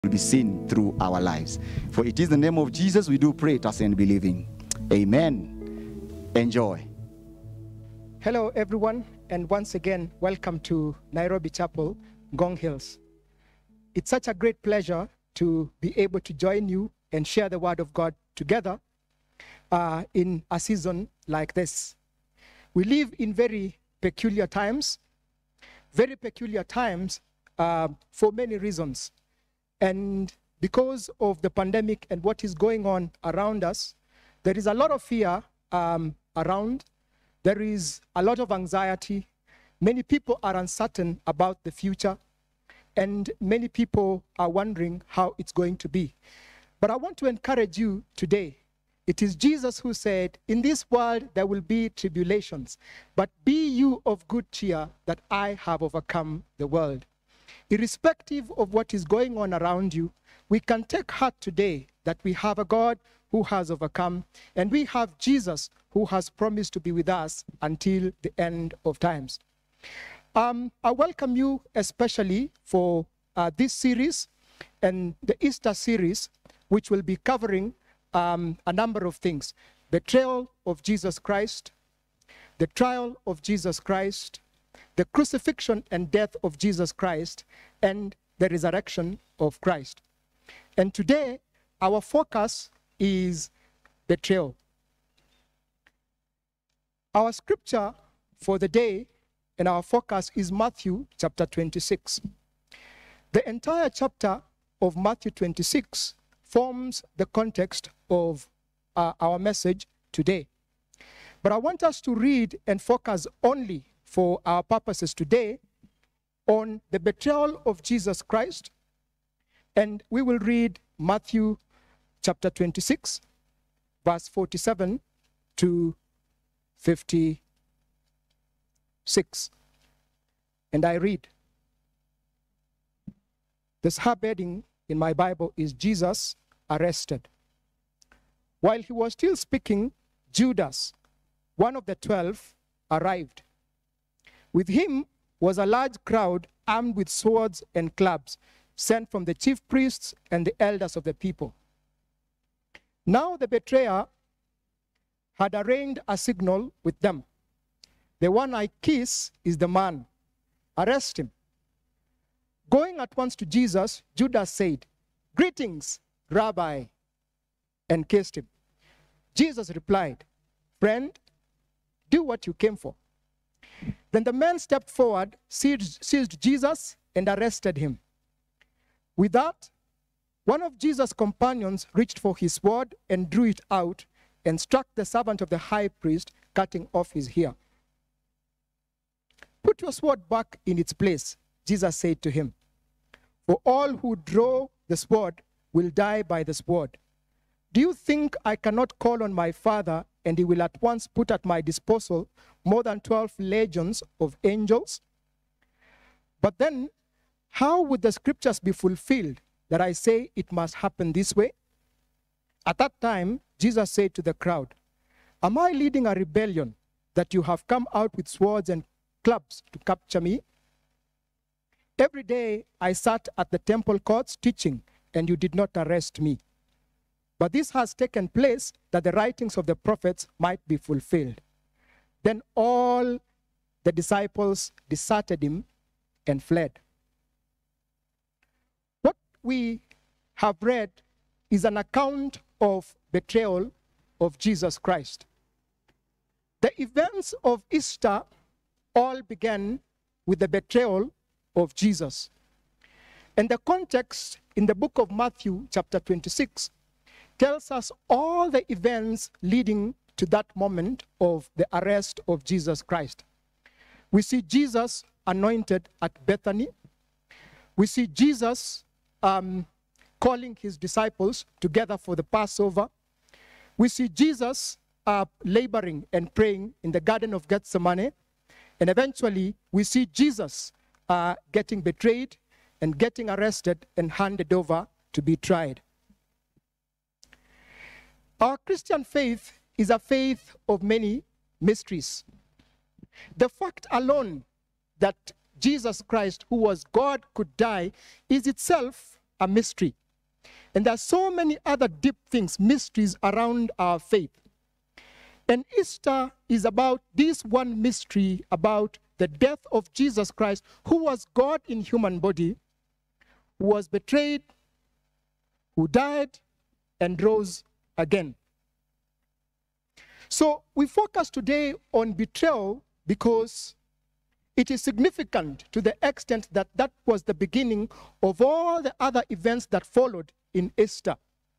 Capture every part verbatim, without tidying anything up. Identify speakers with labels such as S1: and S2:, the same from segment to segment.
S1: will be seen through our lives. For it is the name of Jesus we do pray, trust and believing. Amen. Enjoy.
S2: Hello, everyone, and once again, welcome to Nairobi Chapel, Ngong Hills. It's such a great pleasure to be able to join you and share the Word of God together uh, in a season like this. We live in very peculiar times, very peculiar times uh, for many reasons. And because of the pandemic and what is going on around us, there is a lot of fear um, around. There is a lot of anxiety. Many people are uncertain about the future, and many people are wondering how it's going to be. But I want to encourage you today. It is Jesus who said, in this world there will be tribulations, but be you of good cheer that I have overcome the world. Irrespective of what is going on around you, we can take heart today that we have a God who has overcome, and we have Jesus who has promised to be with us until the end of times. Um, I welcome you especially for uh, this series and the Easter series, which will be covering um, a number of things. Betrayal of Jesus Christ, the trial of Jesus Christ, the crucifixion and death of Jesus Christ, and the resurrection of Christ. And today, our focus is betrayal. Our scripture for the day and our focus is Matthew chapter twenty-six. The entire chapter of Matthew twenty-six forms the context of uh, our message today. But I want us to read and focus only for our purposes today on the betrayal of Jesus Christ. And we will read Matthew chapter twenty-six, verse forty-seven to fifty-six. And I read. The subheading in my Bible is Jesus arrested. While he was still speaking, Judas, one of the twelve, arrived. With him was a large crowd armed with swords and clubs, sent from the chief priests and the elders of the people. Now the betrayer had arranged a signal with them. The one I kiss is the man. Arrest him. Going at once to Jesus, Judas said, "Greetings, Rabbi," and kissed him. Jesus replied, "Friend, do what you came for." Then the man stepped forward, seized, seized Jesus, and arrested him. With that, one of Jesus' companions reached for his sword and drew it out and struck the servant of the high priest, cutting off his ear. "Put your sword back in its place," Jesus said to him. "For all who draw the sword will die by the sword. Do you think I cannot call on my Father, and he will at once put at my disposal more than twelve legions of angels? But then, how would the scriptures be fulfilled that I say it must happen this way?" At that time, Jesus said to the crowd, "Am I leading a rebellion that you have come out with swords and clubs to capture me? Every day I sat at the temple courts teaching, and you did not arrest me. But this has taken place that the writings of the prophets might be fulfilled." Then all the disciples deserted him and fled. What we have read is an account of betrayal of Jesus Christ. The events of Easter all began with the betrayal of Jesus. And the context in the book of Matthew chapter twenty-six tells us all the events leading to that moment of the arrest of Jesus Christ. We see Jesus anointed at Bethany. We see Jesus um, calling his disciples together for the Passover. We see Jesus uh, laboring and praying in the Garden of Gethsemane. And eventually, we see Jesus uh, getting betrayed and getting arrested and handed over to be tried. Our Christian faith is a faith of many mysteries. The fact alone that Jesus Christ, who was God, could die is itself a mystery. And there are so many other deep things, mysteries around our faith. And Easter is about this one mystery, about the death of Jesus Christ, who was God in human body, who was betrayed, who died, and rose again. So we focus today on betrayal because it is significant to the extent that that was the beginning of all the other events that followed in Easter.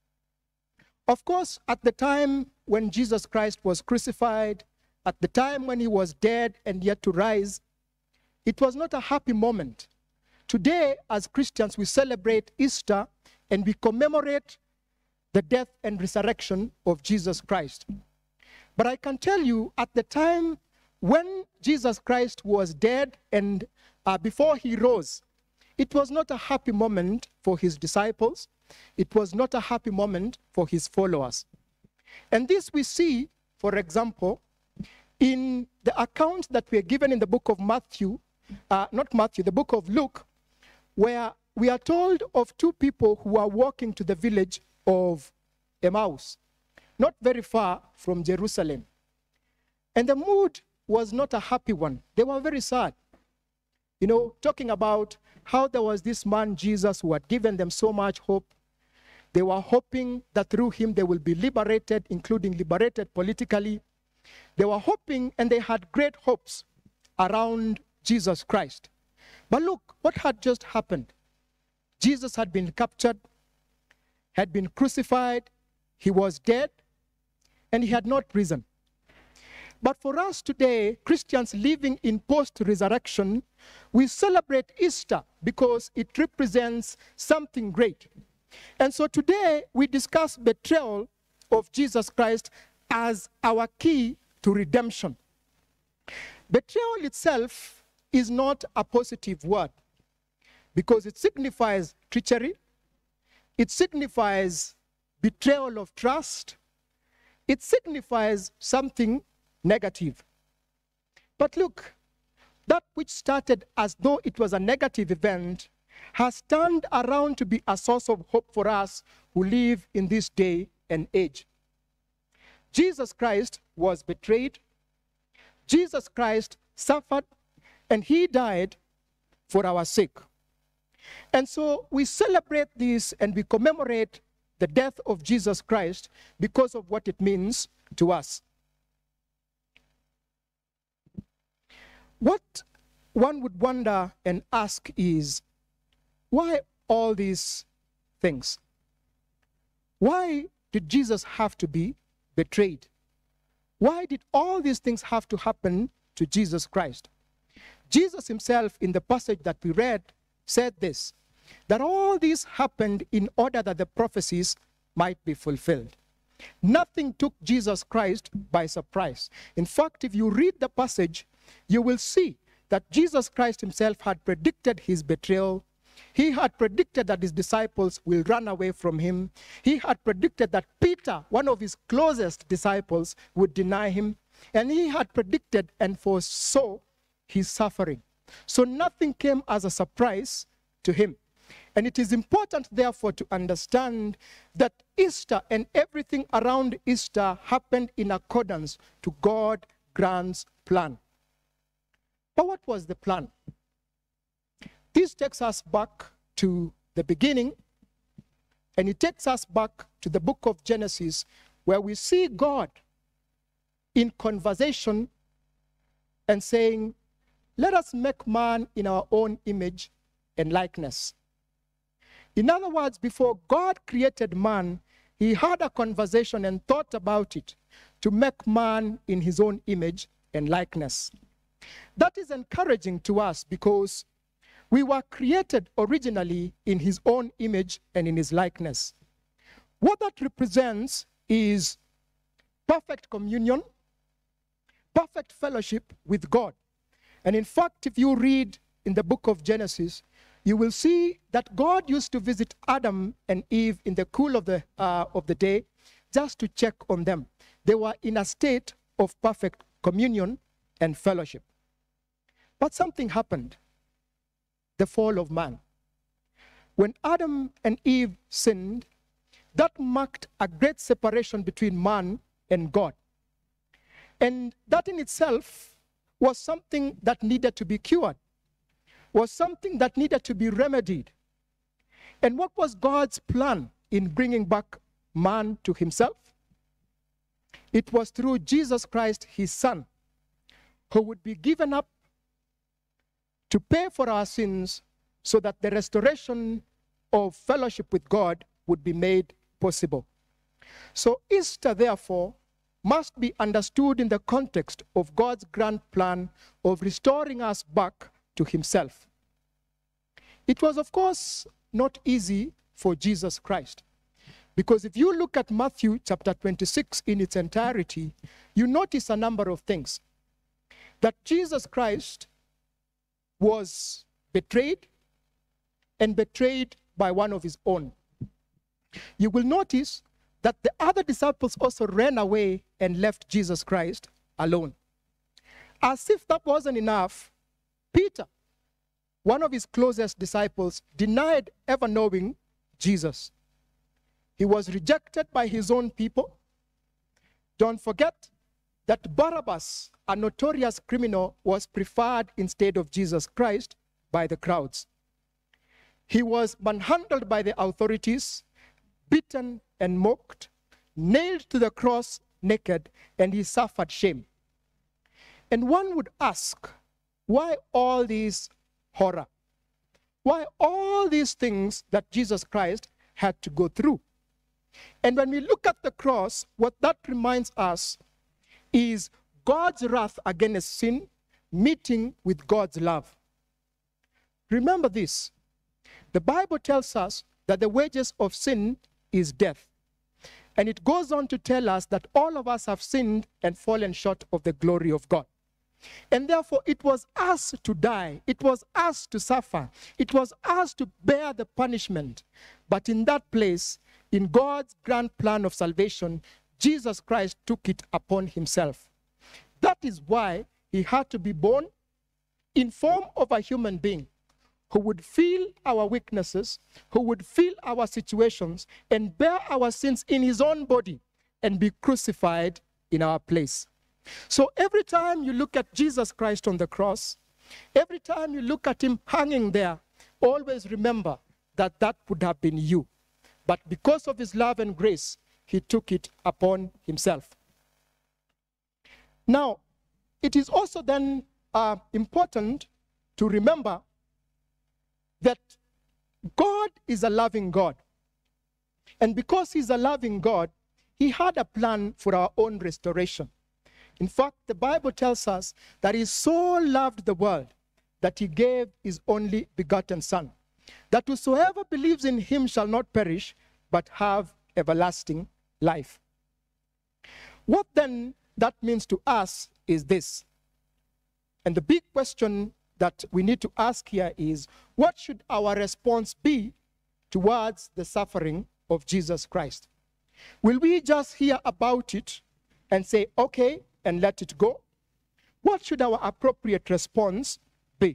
S2: Of course, at the time when Jesus Christ was crucified, at the time when he was dead and yet to rise, it was not a happy moment. Today, as Christians, we celebrate Easter and we commemorate the death and resurrection of Jesus Christ. But I can tell you, at the time when Jesus Christ was dead and uh, before he rose, it was not a happy moment for his disciples. It was not a happy moment for his followers. And this we see, for example, in the account that we are given in the book of Matthew, uh, not Matthew, the book of Luke, where we are told of two people who are walking to the village of Emmaus, not very far from Jerusalem. And the mood was not a happy one. They were very sad. You know, talking about how there was this man, Jesus, who had given them so much hope. They were hoping that through him they will be liberated, including liberated politically. They were hoping, and they had great hopes around Jesus Christ. But look, what had just happened? Jesus had been captured, had been crucified, he was dead, and he had not risen. But for us today, Christians living in post-resurrection, we celebrate Easter because it represents something great. And so today, we discuss betrayal of Jesus Christ as our key to redemption. Betrayal itself is not a positive word because it signifies treachery, it signifies betrayal of trust, it signifies something negative. But look, that which started as though it was a negative event has turned around to be a source of hope for us who live in this day and age. Jesus Christ was betrayed, Jesus Christ suffered, and he died for our sake. And so we celebrate this and we commemorate the death of Jesus Christ because of what it means to us. What one would wonder and ask is, why all these things? Why did Jesus have to be betrayed? Why did all these things have to happen to Jesus Christ? Jesus himself, in the passage that we read, said this, that all this happened in order that the prophecies might be fulfilled. Nothing took Jesus Christ by surprise. In fact, if you read the passage, you will see that Jesus Christ himself had predicted his betrayal. He had predicted that his disciples will run away from him. He had predicted that Peter, one of his closest disciples, would deny him. And he had predicted and foresaw his suffering. So nothing came as a surprise to him. And it is important, therefore, to understand that Easter and everything around Easter happened in accordance to God's grand plan. But what was the plan? This takes us back to the beginning, and it takes us back to the book of Genesis, where we see God in conversation and saying, let us make man in our own image and likeness. In other words, before God created man, he had a conversation and thought about it to make man in his own image and likeness. That is encouraging to us because we were created originally in his own image and in his likeness. What that represents is perfect communion, perfect fellowship with God. And in fact, if you read in the book of Genesis, you will see that God used to visit Adam and Eve in the cool of the, uh, of the day just to check on them. They were in a state of perfect communion and fellowship. But something happened. The fall of man. When Adam and Eve sinned, that marked a great separation between man and God. And that in itself was something that needed to be cured, was something that needed to be remedied. And what was God's plan in bringing back man to himself? It was through Jesus Christ, his Son, who would be given up to pay for our sins so that the restoration of fellowship with God would be made possible. So Easter, therefore, must be understood in the context of God's grand plan of restoring us back to himself. It was, of course, not easy for Jesus Christ. Because if you look at Matthew chapter twenty-six in its entirety, you notice a number of things. That Jesus Christ was betrayed, and betrayed by one of his own. You will notice that the other disciples also ran away and left Jesus Christ alone. As if that wasn't enough, Peter, one of his closest disciples, denied ever knowing Jesus. He was rejected by his own people. Don't forget that Barabbas, a notorious criminal, was preferred instead of Jesus Christ by the crowds. He was manhandled by the authorities, beaten and mocked, nailed to the cross naked, and he suffered shame. And one would ask, why all this horror? Why all these things that Jesus Christ had to go through? And when we look at the cross, what that reminds us is God's wrath against sin meeting with God's love. Remember this. The Bible tells us that the wages of sin is death. And it goes on to tell us that all of us have sinned and fallen short of the glory of God. And therefore, it was us to die. It was us to suffer. It was us to bear the punishment. But in that place, in God's grand plan of salvation, Jesus Christ took it upon himself. That is why he had to be born in form of a human being who would feel our weaknesses, who would feel our situations, and bear our sins in his own body and be crucified in our place. So every time you look at Jesus Christ on the cross, every time you look at him hanging there, always remember that that would have been you. But because of his love and grace, he took it upon himself. Now, it is also then uh, important to remember that God is a loving God. And because he's a loving God, he had a plan for our own restoration. In fact, the Bible tells us that he so loved the world that he gave his only begotten Son, that whosoever believes in him shall not perish, but have everlasting life. What then that means to us is this. And the big question that we need to ask here is, what should our response be towards the suffering of Jesus Christ? Will we just hear about it and say, okay, and let it go? What should our appropriate response be?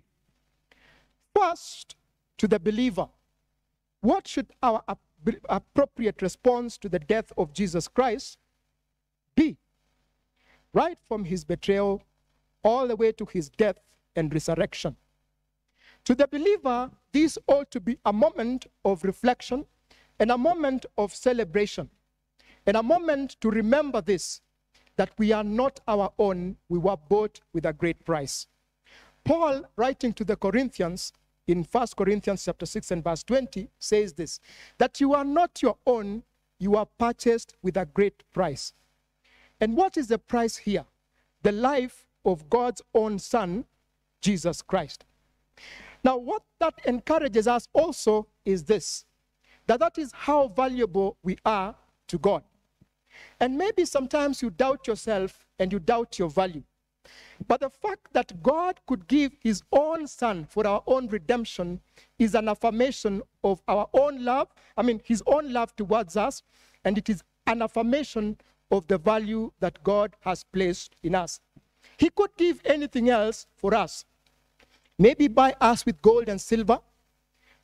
S2: First, to the believer, what should our ap- appropriate response to the death of Jesus Christ be? Right from his betrayal all the way to his death and resurrection. To the believer, this ought to be a moment of reflection and a moment of celebration and a moment to remember this, that we are not our own, we were bought with a great price. Paul, writing to the Corinthians in First Corinthians chapter six and verse twenty, says this, that you are not your own, you are purchased with a great price. And what is the price here? The life of God's own Son, Jesus Christ. Now, what that encourages us also is this, that that is how valuable we are to God. And maybe sometimes you doubt yourself and you doubt your value. But the fact that God could give his own Son for our own redemption is an affirmation of our own love, I mean, his own love towards us, and it is an affirmation of the value that God has placed in us. He could give anything else for us. Maybe buy us with gold and silver,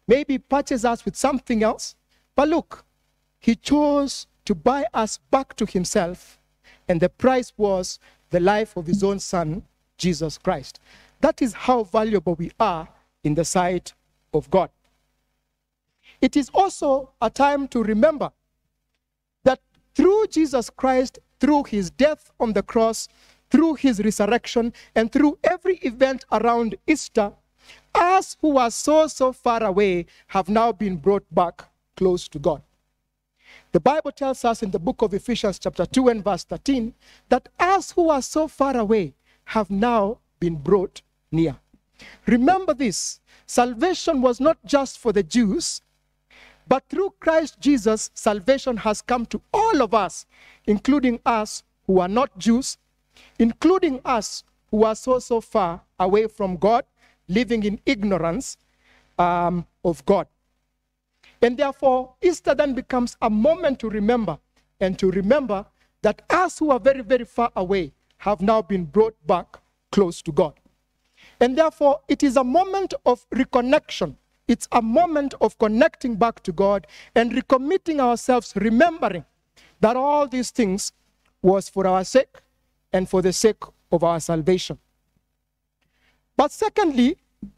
S2: maybe purchase us with something else. But look, he chose to buy us back to himself, and the price was the life of his own son, Jesus Christ. That is how valuable we are in the sight of God. It is also a time to remember that through Jesus Christ, through his death on the cross, through his resurrection, and through every event around Easter, us who are so, so far away have now been brought back close to God. The Bible tells us in the book of Ephesians chapter two and verse thirteen, that us who are so far away have now been brought near. Remember this, salvation was not just for the Jews, but through Christ Jesus, salvation has come to all of us, including us who are not Jews, including us who are so, so far away from God, living in ignorance um, of God. And therefore, Easter then becomes a moment to remember, and to remember that us who are very, very far away have now been brought back close to God. And therefore, it is a moment of reconnection. It's a moment of connecting back to God and recommitting ourselves, remembering that all these things was for our sake and for the sake of our salvation. But secondly,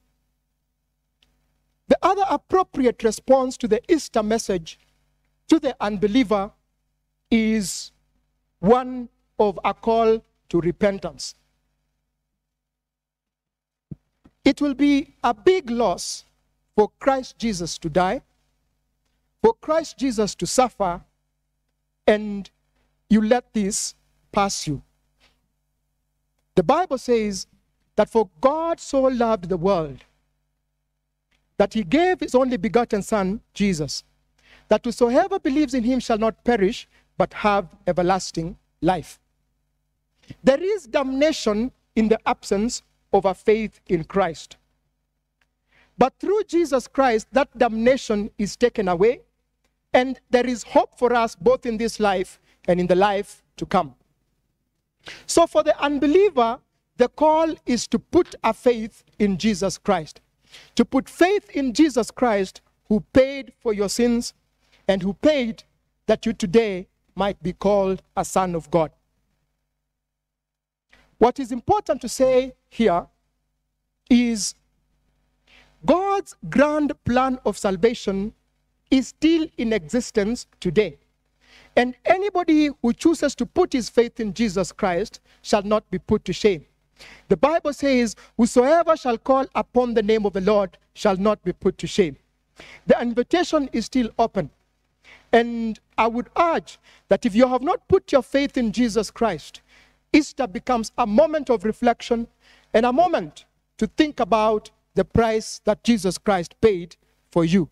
S2: the other appropriate response to the Easter message to the unbeliever is one of a call to repentance. It will be a big loss for Christ Jesus to die, for Christ Jesus to suffer, and you let this pass you. The Bible says that for God so loved the world that he gave his only begotten Son, Jesus, that whosoever believes in him shall not perish, but have everlasting life. There is damnation in the absence of a faith in Christ. But through Jesus Christ, that damnation is taken away, and there is hope for us both in this life and in the life to come. So for the unbeliever, the call is to put a faith in Jesus Christ. To put faith in Jesus Christ, who paid for your sins and who paid that you today might be called a son of God. What is important to say here is God's grand plan of salvation is still in existence today. And anybody who chooses to put his faith in Jesus Christ shall not be put to shame. The Bible says, whosoever shall call upon the name of the Lord shall not be put to shame. The invitation is still open. And I would urge that if you have not put your faith in Jesus Christ, Easter becomes a moment of reflection and a moment to think about the price that Jesus Christ paid for you.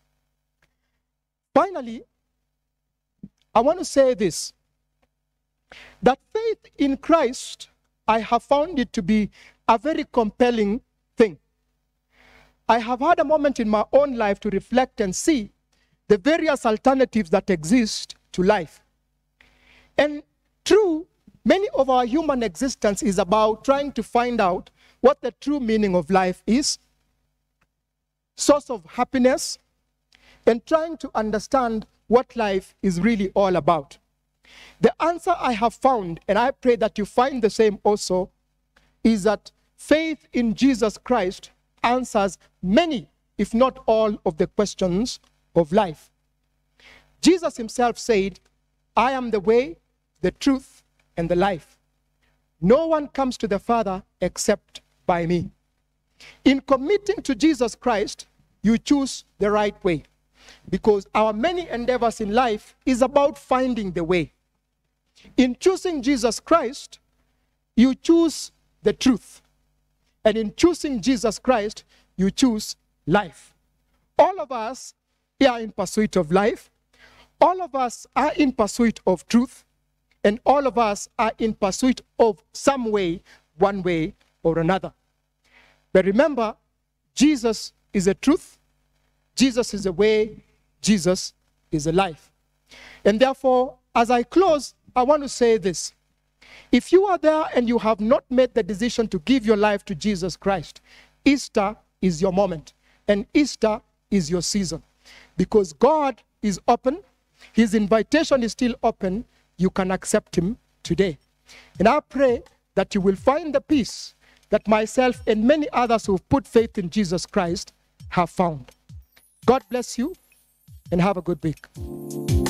S2: Finally, I want to say this, that faith in Christ, I have found it to be a very compelling thing. I have had a moment in my own life to reflect and see the various alternatives that exist to life. And true, many of our human existence is about trying to find out what the true meaning of life is, source of happiness, and trying to understand what life is really all about. The answer I have found, and I pray that you find the same also, is that faith in Jesus Christ answers many, if not all, of the questions of life. Jesus himself said, I am the way, the truth, and the life. No one comes to the Father except by me. In committing to Jesus Christ, you choose the right way, because our many endeavors in life is about finding the way. In choosing Jesus Christ, you choose the truth. And in choosing Jesus Christ, you choose life. All of us are in pursuit of life. All of us are in pursuit of truth. And all of us are in pursuit of some way, one way or another. But remember, Jesus is a truth. Jesus is a way. Jesus is a life. And therefore, as I close, I want to say this. If you are there and you have not made the decision to give your life to Jesus Christ, Easter is your moment. And Easter is your season. Because God is open. His invitation is still open. You can accept him today. And I pray that you will find the peace that myself and many others who've put faith in Jesus Christ have found. God bless you and have a good week.